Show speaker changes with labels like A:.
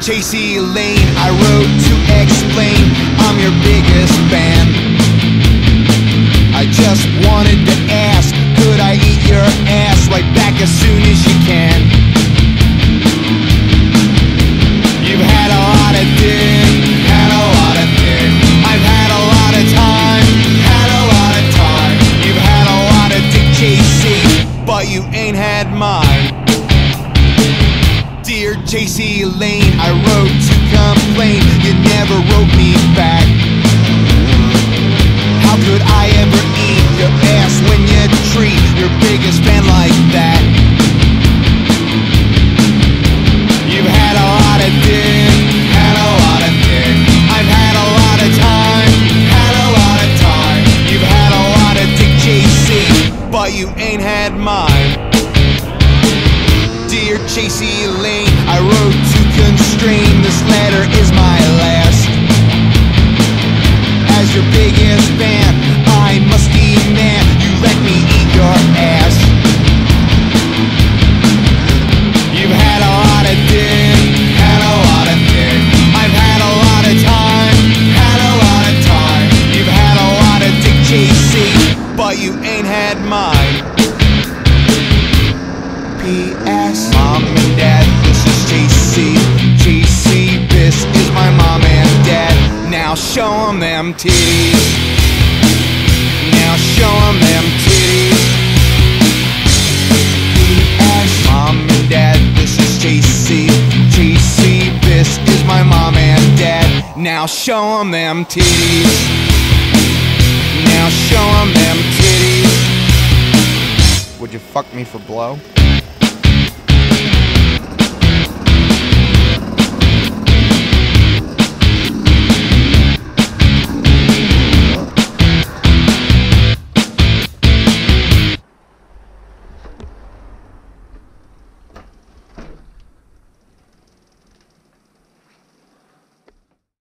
A: JC Lane, I wrote to explain I'm your biggest fan. I just wanted to ask, could I eat your ass right back as soon as you can? You've had a lot of dick, had a lot of dick. I've had a lot of time, had a lot of time. You've had a lot of dick, JC, but you ain't had mine. Dear JC Lane, I wrote to complain, you never wrote me back. How could I ever eat your ass when you treat your biggest fan like that? You've had a lot of dick, had a lot of dick. I've had a lot of time, had a lot of time. You've had a lot of dick, JC, but you ain't had mine. Dear JC Lane, I wrote to constrain, this letter is my last. As your biggest fan, I must demand you let me eat your ass. You've had a lot of dick, had a lot of dick. I've had a lot of time, had a lot of time. You've had a lot of dick, JC, but you ain't had mine. P.S. Mom and Dad, this is JC. JC, this is my mom and dad. Now show 'em them titties. Now show 'em them titties. P.S. Mom and Dad, this is JC. JC, this is my mom and dad. Now show 'em them titties. Now show 'em them titties. Would you fuck me for blow?